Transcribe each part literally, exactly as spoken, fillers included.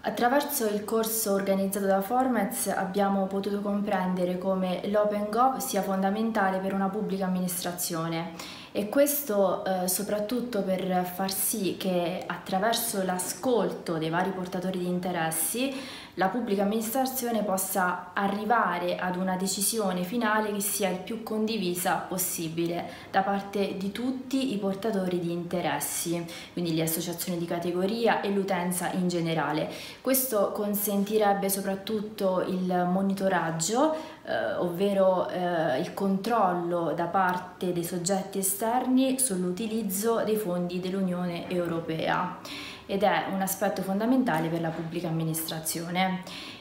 Attraverso il corso organizzato da Formez abbiamo potuto comprendere come l'Open Gov sia fondamentale per una pubblica amministrazione e questo eh, soprattutto per far sì che attraverso l'ascolto dei vari portatori di interessi la pubblica amministrazione possa arrivare ad una decisione finale che sia il più condivisa possibile da parte di tutti i portatori di interessi, quindi le associazioni di categoria e l'utenza in generale. Questo consentirebbe soprattutto il monitoraggio, eh, ovvero eh, il controllo da parte dei soggetti esterni sull'utilizzo dei fondi dell'Unione Europea. Ed è un aspetto fondamentale per la pubblica amministrazione.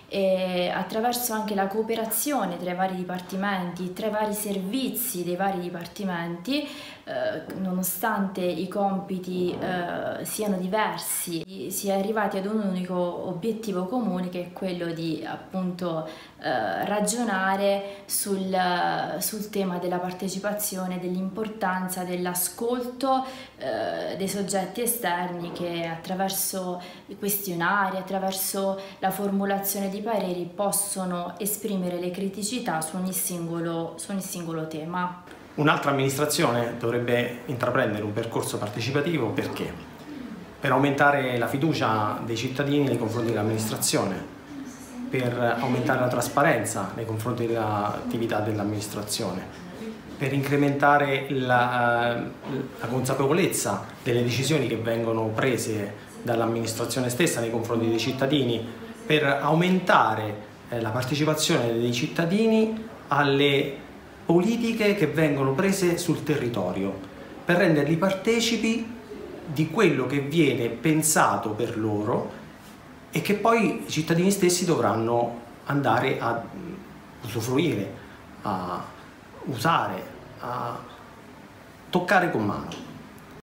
E attraverso anche la cooperazione tra i vari dipartimenti, tra i vari servizi dei vari dipartimenti, eh, nonostante i compiti eh, siano diversi, si è arrivati ad un unico obiettivo comune, che è quello di appunto eh, ragionare sul, sul tema della partecipazione, dell'importanza dell'ascolto eh, dei soggetti esterni che attraverso i questionari, attraverso la formulazione di di pareri possono esprimere le criticità su ogni singolo, su ogni singolo tema. Un'altra amministrazione dovrebbe intraprendere un percorso partecipativo perché? Per aumentare la fiducia dei cittadini nei confronti dell'amministrazione, per aumentare la trasparenza nei confronti dell'attività dell'amministrazione, per incrementare la, la consapevolezza delle decisioni che vengono prese dall'amministrazione stessa nei confronti dei cittadini, per aumentare eh, la partecipazione dei cittadini alle politiche che vengono prese sul territorio, per renderli partecipi di quello che viene pensato per loro e che poi i cittadini stessi dovranno andare a usufruire, a usare, a toccare con mano.